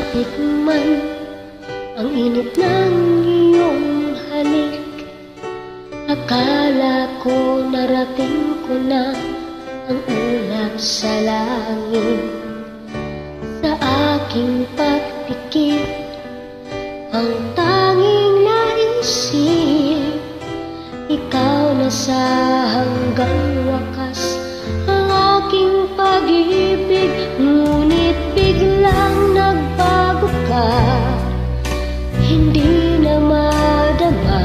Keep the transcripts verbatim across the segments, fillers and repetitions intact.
matikman ang init ng iyong halik. Akala ko narating ko na ang ulap sa langit. Sa aking pagpikit, ang tanging naisip, ikaw na sa hanggang wakas ang aking pag-ibig. Ngunit biglang nagbago ka, hindi na madama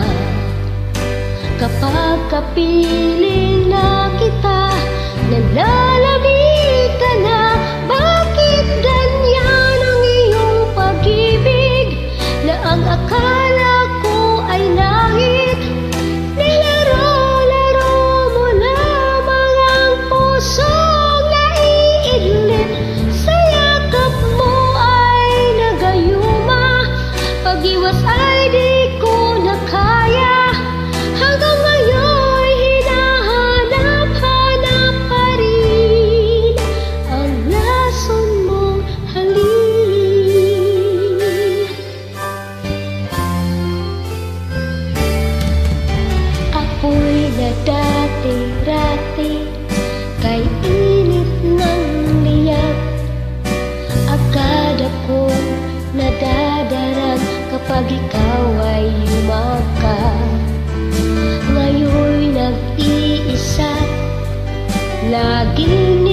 kapag kapiling na kita. Nalalamig ka na, bakit ganyan ang iyong pag-ibig na ang akala ko ay langit? Nilaro-laro mo lamang ang pusong naiidlit. Sa yakap mo ay nagayuma, pag-iwas ay di ko na kaya. Hanggang ngayon hinahanap-hanap pa rin ang lason mong halik. Ako'y na dati-rati kay init ng liyak. Agad akong nadadarag kapag ikaw ay yumakap. Ngayon'y nag-iisa, laging